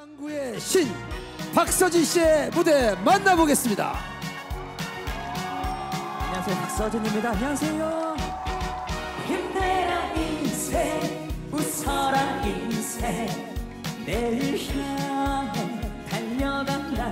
당구의 신 박서진 씨의 무대 만나보겠습니다. 안녕하세요, 박서진입니다. 안녕하세요. 힘내라 인생, 웃어라 인생, 내일 향해 달려간다.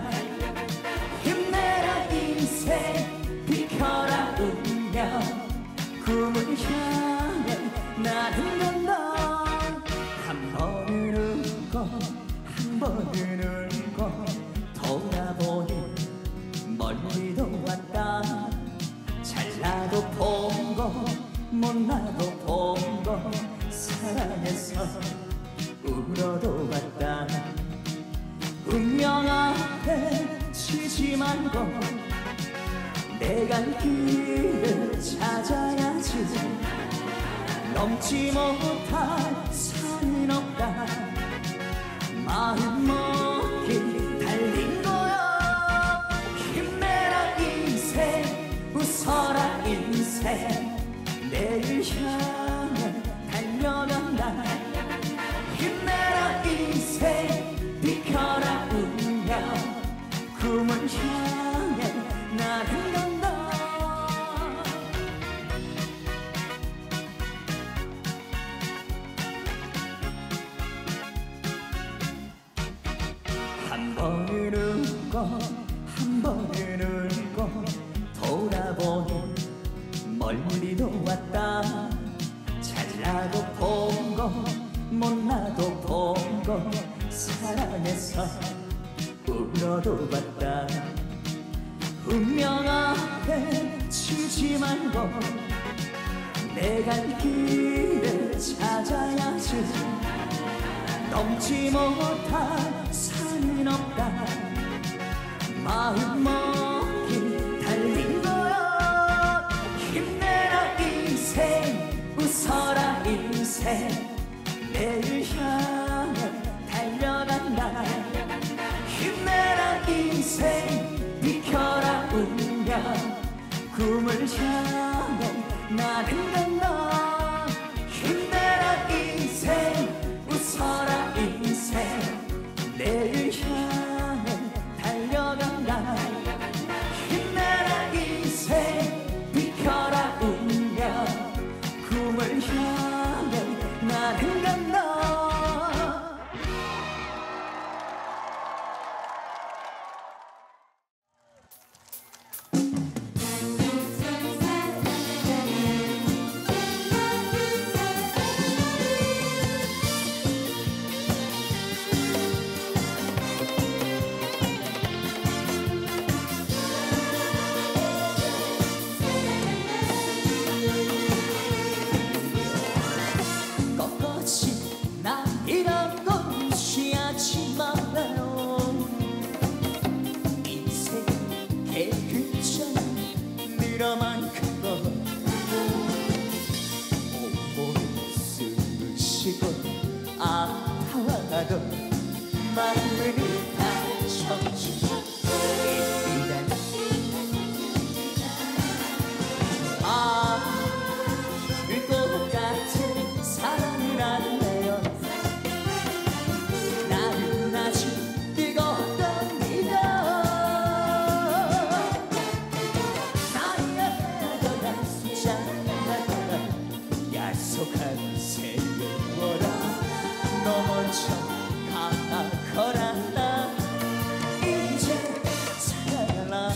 힘내라 인생, 비켜라 운명, 꿈을 향해 나는 간다. 한 번은 웃고 한 번은 울고 돌아보니 멀리도 왔다. 잘나도 보고 못나도 보고 사랑해서 울어도 왔다. 운명 앞에 치지 말고 내 갈 길을 찾아야지. 넘지 못할 산은 없다. 마음 먹기 달린 거야. 힘내라 인생, 웃어라 인생, 내일 향해 달려간다. 힘내라 인생, 비켜라 운명, 꿈을 향해 나는 간다. 한 번은 웃고 한 번은 울고 돌아보니 멀리도 왔다. 잘나도 보고 못나도 보고 사랑해서 울어도 봤다. 운명 앞에 치지 말고 내 갈 길을 찾아야지. 넘지 못할 산은 없다. 마음 먹기 달린 거야. 힘내라 인생, 웃어라 인생, 내일 향해 달려간다. 힘내라 인생, 비켜라 운명, 꿈을 향해 나는 간다. 힘내라 인생, 웃어라 인생, 내일 향해 달려간다. 힘내라 인생, 비켜라 운명, 꿈을 향해 나는 간다. 아파도 마음을 다쳐주고 울 것 같은 사랑을 할래요. 나는 아직 뜨거웠던 믿어. 나야가라 숫자가라 약속한 세월아, 너 먼저 가거라. 나 이제 살아라.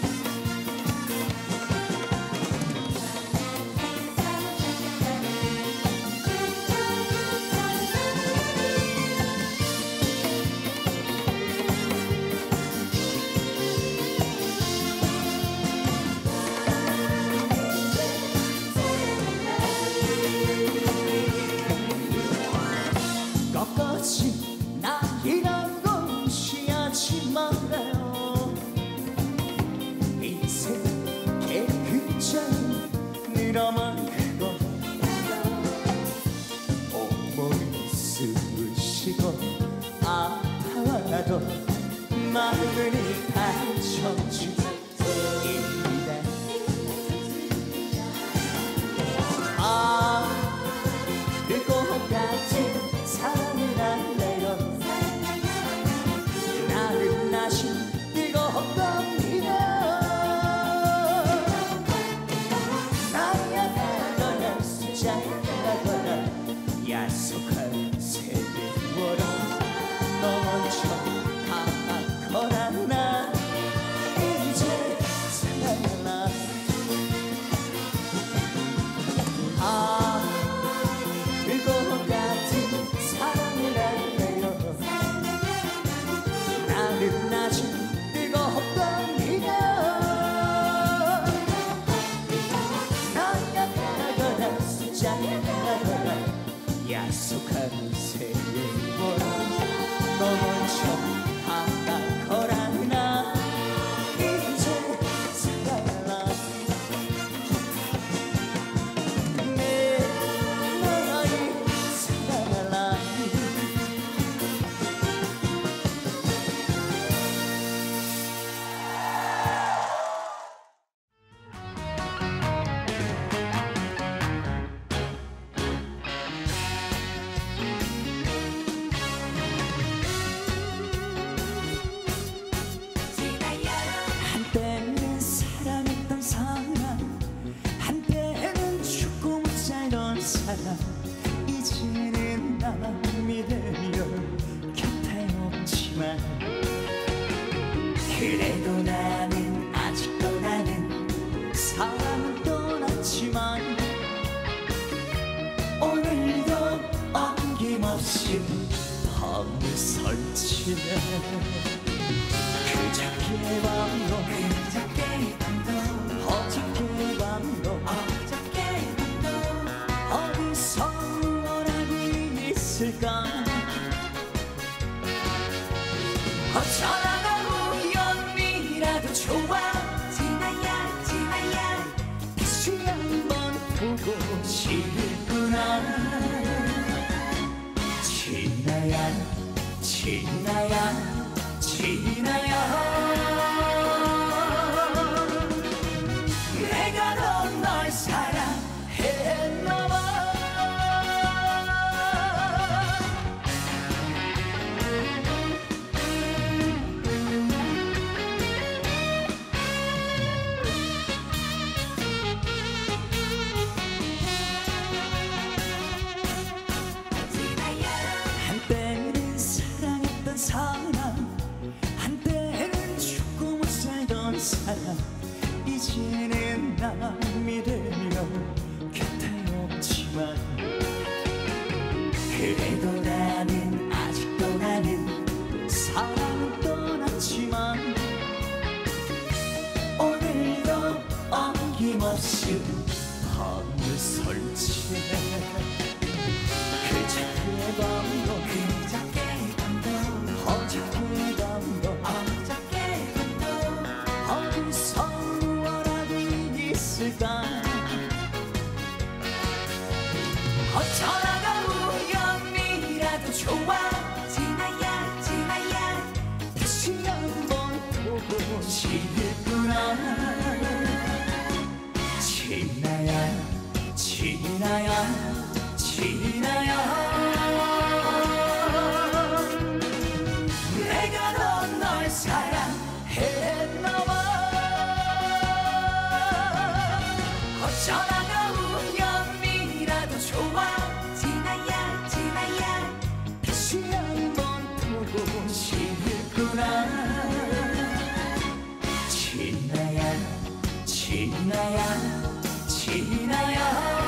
꺾어진 낙이라고 취하지 말아요. 인생 개그장 늘어만 크고 온몸이 쑤시고 아파도 마음을 다쳐주고 것 같은 사랑을 할래요. 약속한 세월 너 먼저 다가가라 나 이제 살아라 내 나이 살아라 한때는 사랑했던 사람 한때는 죽고 못 살던 사람 이제는 남이 되려 곁에 없지만 그래도 나는 아직도 나는 사랑은 떠났지만 오늘도 어김없이 밤을 설치네 그저께 밤도 어저께 밤도 어디서 원하고 있을까 어쩌다가 우연이라도 좋아 지나야 다시 한번 보고 싶구나 내가 더 널 사랑했나 봐 한때는 사랑했던 사람 한때는 죽고 못 살던 사람 이제는 남이 되려 곁에 없지만 그래도 나는 아직도 나는 사랑은 떠났지만 오늘도 어김없이 밤을 설치네 그저께 밤도 어저께 밤도 어디서 원하고 있을까 어쩌다가 우연이라도 좋아 지나야 다시 한번 보고 싶구나 지나야 내가 더 널 사랑했나 봐 어쩌다가 우연이라도 좋아 지나야 다시 한번 보고 싶구나 지나야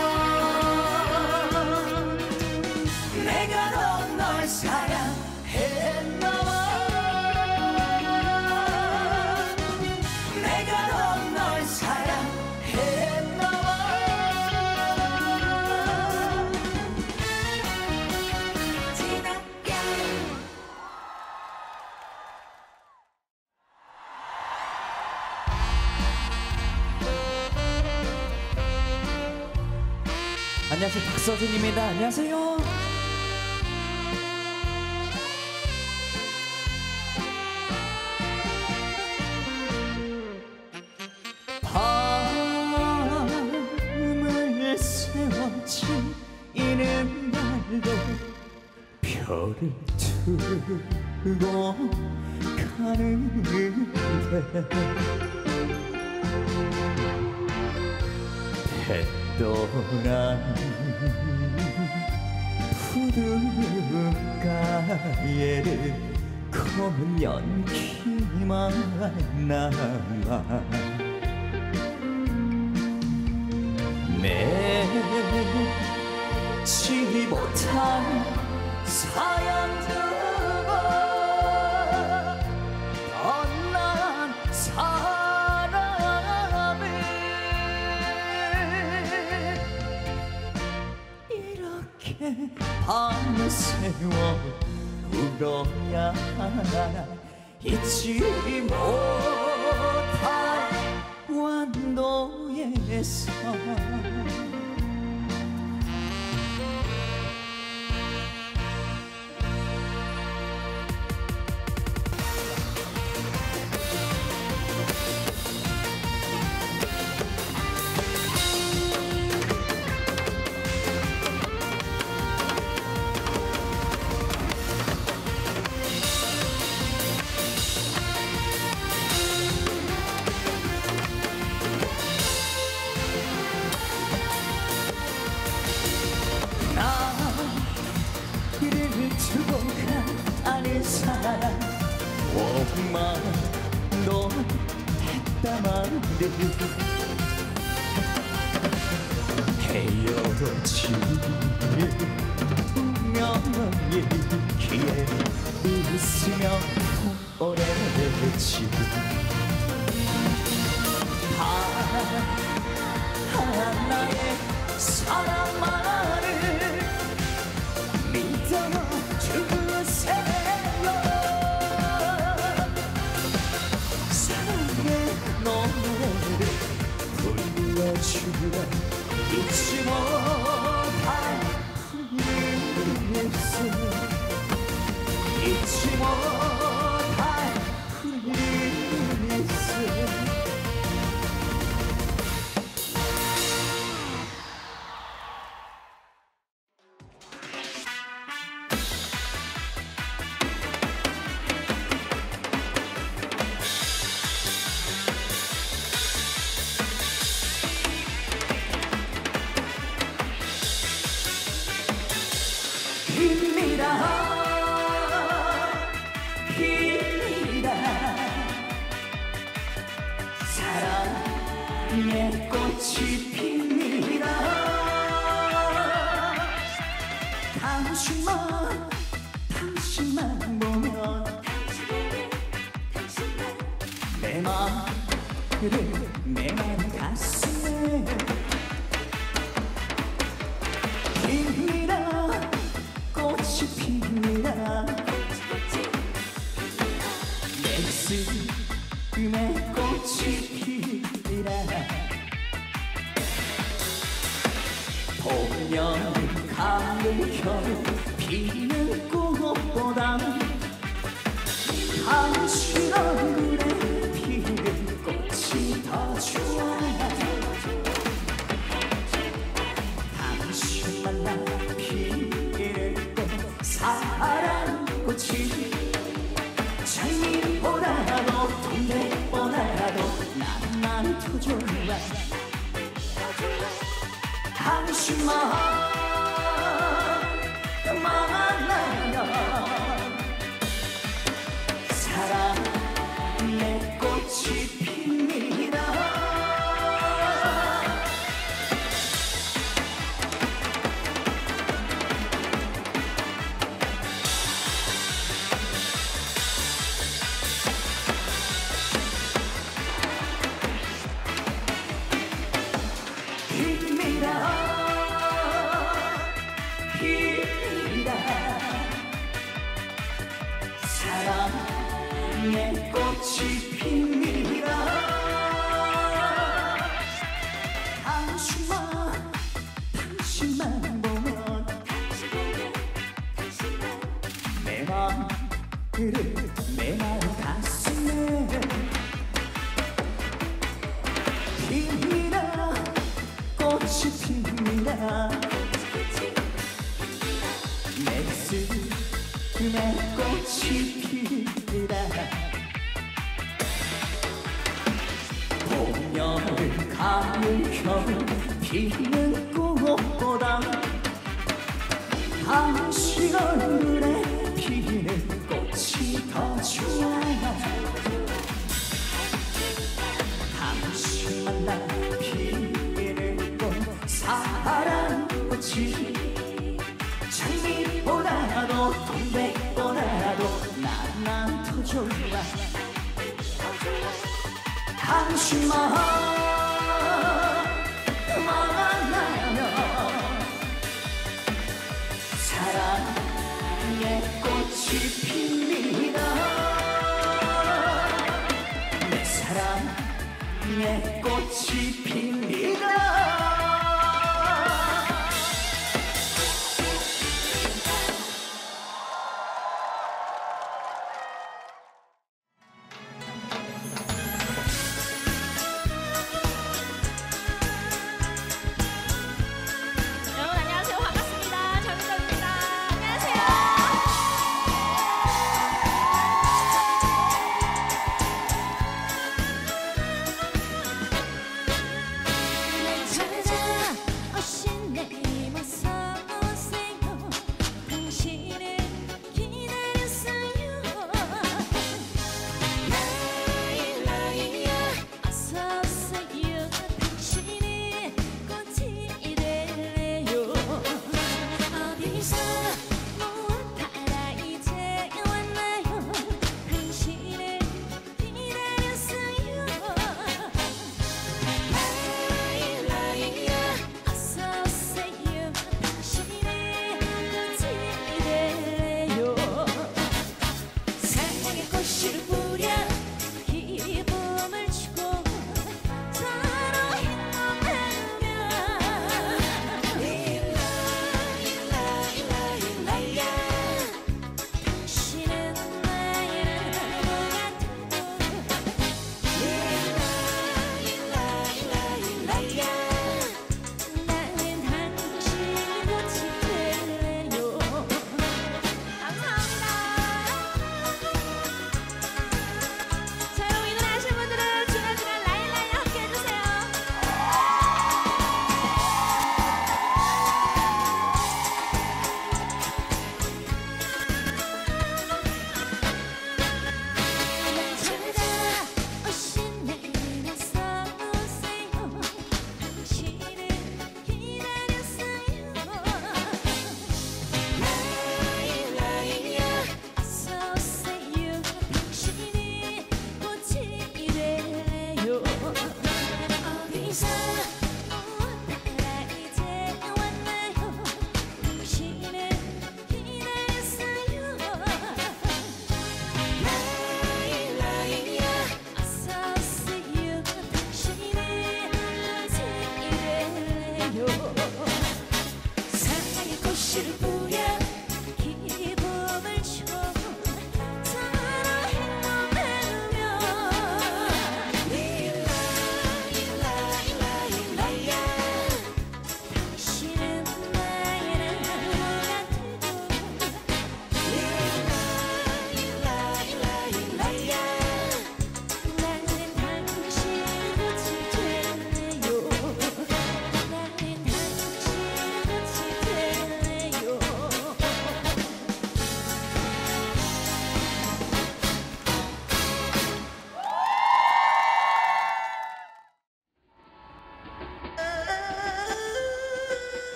내가 더 널 사랑했나 봐 내가 더 널 사랑했나 봐 안녕하세요, 박서준입니다. 안녕하세요. 밤을 세워진 이는 날도 별을 두고 가는데 햇도란 푸른가에를 검은 연기만 남아 맺지 못한 사연들과 떠난 사람을 이렇게 울어야 잊지 못할 완도에서 아닌 사람 원망도 했다만 헤어지는 운명이 기에 웃으며 오래지 하나의 사랑만을 믿어요 주세요. 사랑의 노래를 불러주라 잊지 못할 훌리스 잊지 못할 훌리스 힘이라 사랑의 꽃이 핍니다. 당신만 보면 내 마음 가슴에 핍니다. 꽃이 핍니다. 내 가슴에 꽃이 피라. 보면 가을 겨울 피는 꽃보다 당신 얼굴에 피는 꽃이 더 좋아. 당신 만나 피는 꽃 사랑꽃이 장미보다도 동백보다도 난 더 좋아. 당신만 만나면 사랑의 꽃이 핍니다. 사랑의 꽃이 핍니다. 당신만 보면 내 마음 가슴에 핍니다. 꽃이 핍니다. 내 가슴에 꽃이 핍니다. 봄, 여름, 가을, 겨울 피는 꽃보다 당신 얼굴에 피는 꽃이 더 좋아. 당신 만나 피는 꽃 사랑꽃이 장미보다도 동백보다도 난 더 좋아. 당신만 만나면 사랑의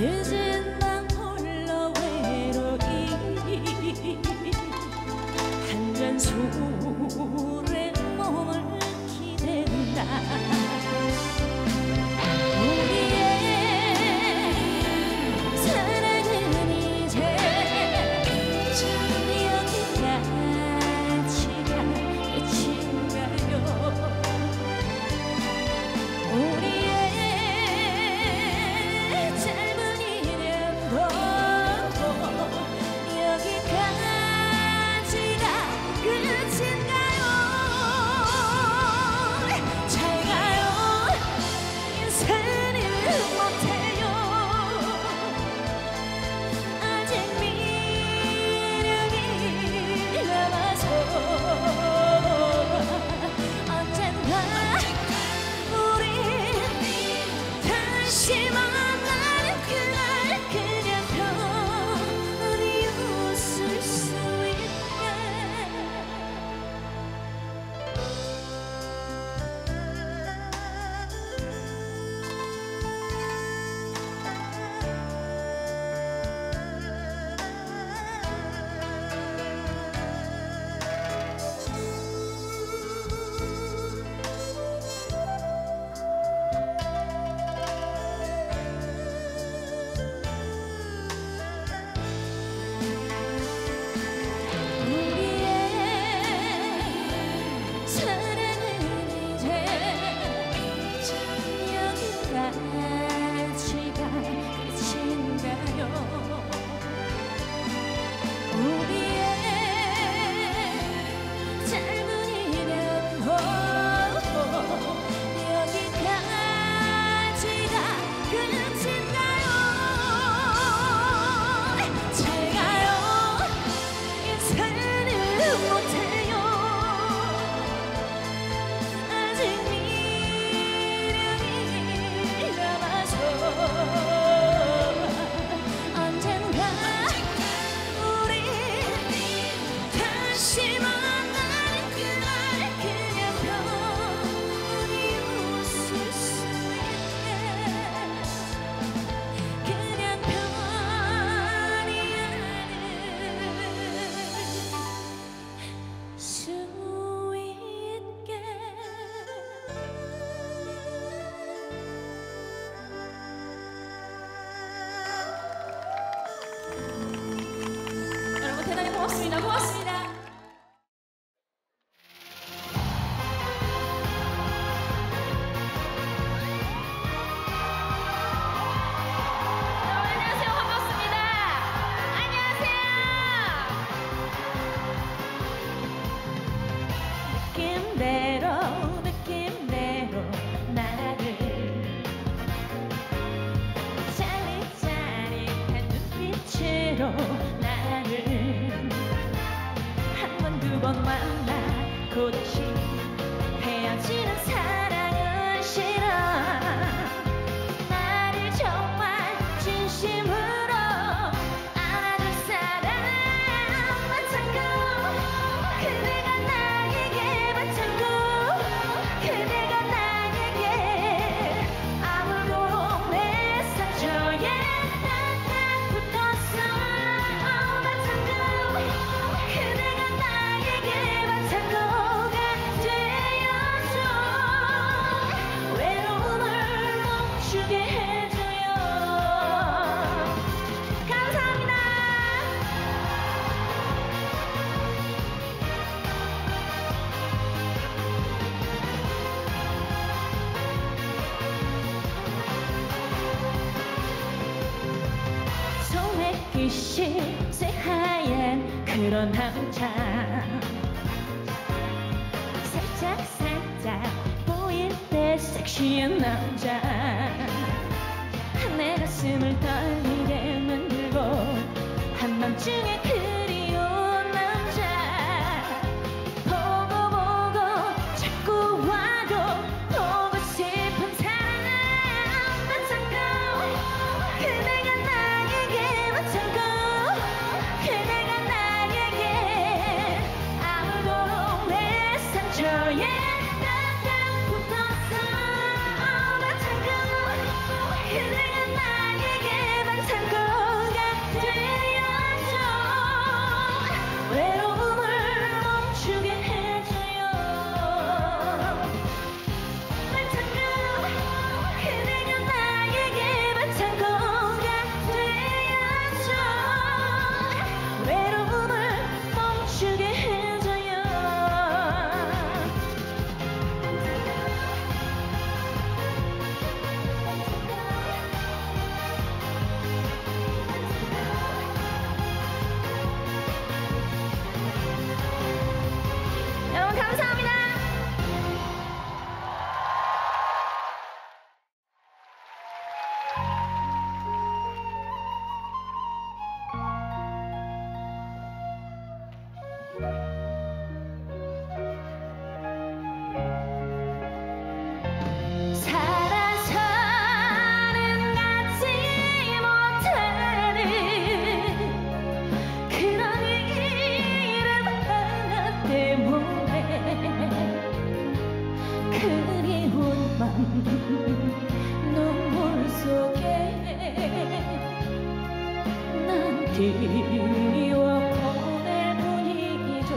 늦은 밤 홀로 외로이 한 잔 술에 몸을 기댄다. 고맙습니다. 고맙습니다. 안녕하세요. 반갑습니다. 안녕하세요. 느낌대로 나를 짜릿짜릿한 눈빛으로 나를 한 번 두 번 만나고 다시 헤어지는 사랑은 싫어. 나를 정말 진심으로 안아줄 사람만 찾고 그대가 나에게 바쳤고 그대가 나에게 아무도록 내 상처에 딱딱 붙었어. 바쳤고 그대가 나에게 바쳤고가 되어줘. 외로움을 멈추게 해줘요. 감사합니다. 소매깃이 새하얀 그런 남자 살짝 보일 때 섹시한 남자 내 가슴을 떨리게 만들고 한밤중에 그리운 남자 보고 자꾸 와도 보고 싶은 사람만 찾고 그대가 나에게 맞춰고 그대가 나에게 아무도록 내 상처에 딱딱 붙었어. 맞춰고 그대가 나에게 맞춰고 띄워보낼 뿐이죠.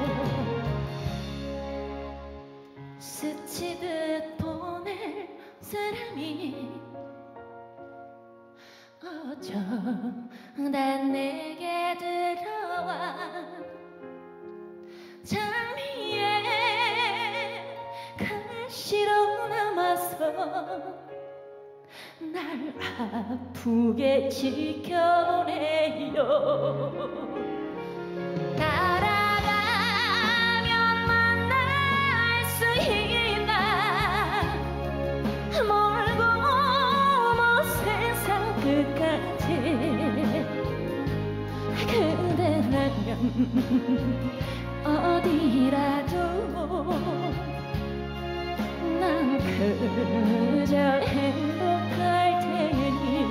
스치듯 보낼 사람이 어쩜 난 내게 들어와 장미에 가시로 남아서 날 아프게 지켜내요. 따라가면 만날 수 있나 멀고 먼 세상 끝까지 그대라면 어디라도 난 그저 행복할 테니.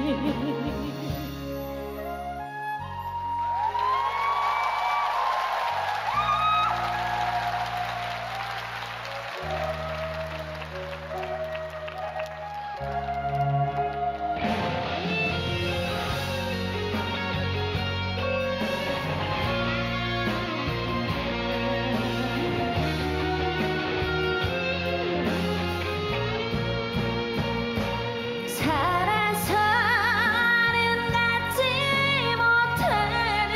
살아서는 갖지 못하는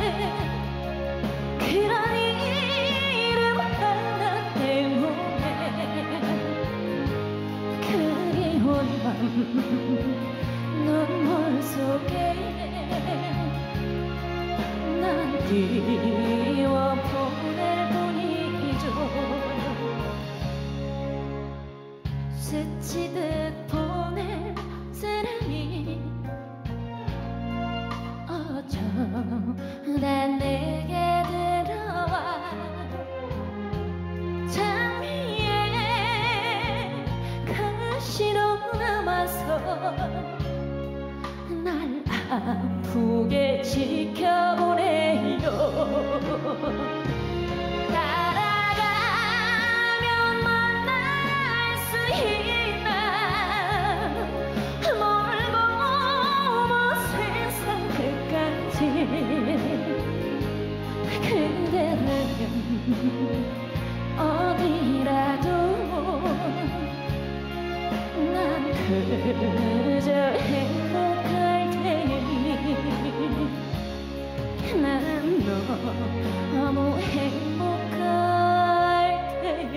그런 이름 하나 때문에 그리운 맘 눈물 속에 난 띄워보낼 뿐이죠. 스치듯 보낼 사람이 어쩜 난 내게 들어와 장미에 가시로 남아서 날 아프게 지켜보내요. 따라가면 만날 수 있나 멀고 먼 세상 끝까지 그대라면 어디라도 난 그저 행복할 테니. 난 너무 행복할 테니.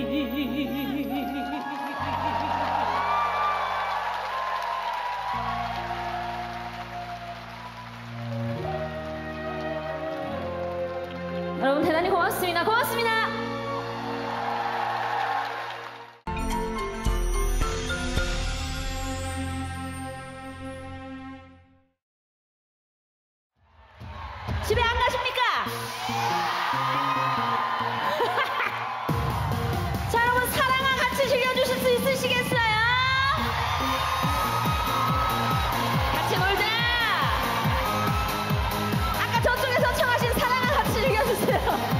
여러분 대단히 고맙습니다. 고맙습니다. 집에 안 가십니까? 자, 여러분 사랑아 같이 즐겨주실 수 있으시겠어요? 같이 놀자. 아까 저쪽에서 청하신 사랑아 같이 즐겨주세요.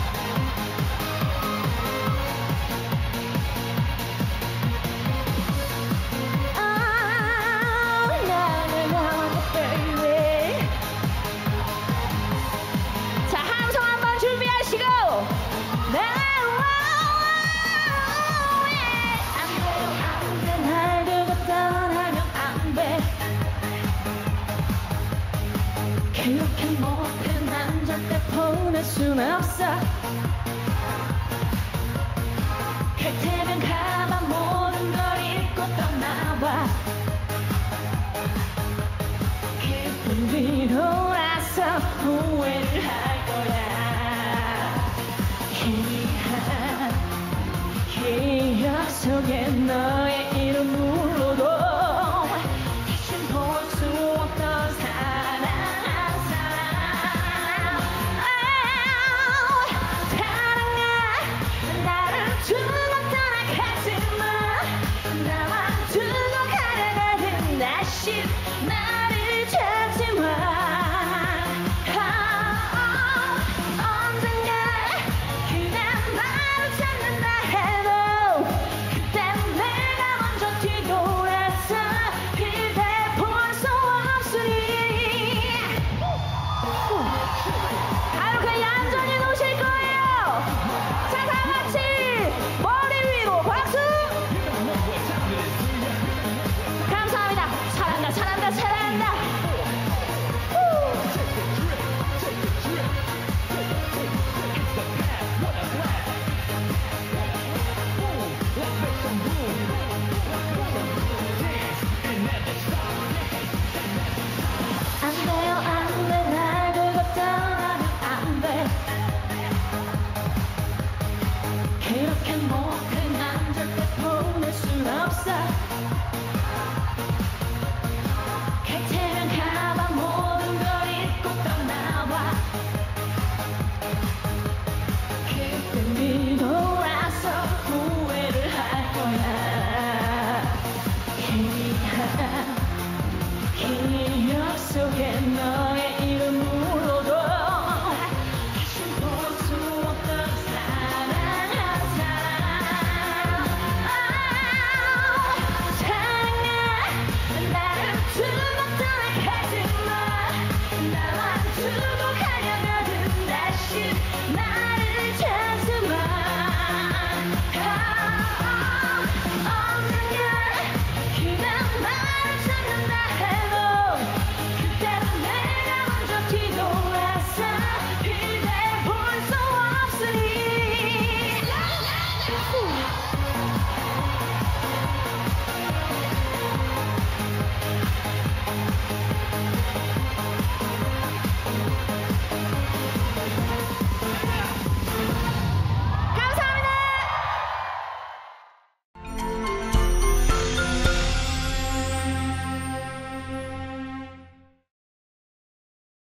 그렇게 못해 난 절대 보낼 순 없어. 그때면 가만 모든 걸 잊고 떠나와. 기분 뒤돌아서 후회를 할 거야. 희미한 기억 속에 너의 이름 불러도 다신 볼 수 없던 사랑. 나를 찾지 마. 언젠가 그냥 나를 찾는다 해도 그땐 내가 없어. 갈 테면 가봐. 모든 걸 잊고 떠나와. 그때 뒤돌아서 후회를 할 거야. 희미한 기억 속에 너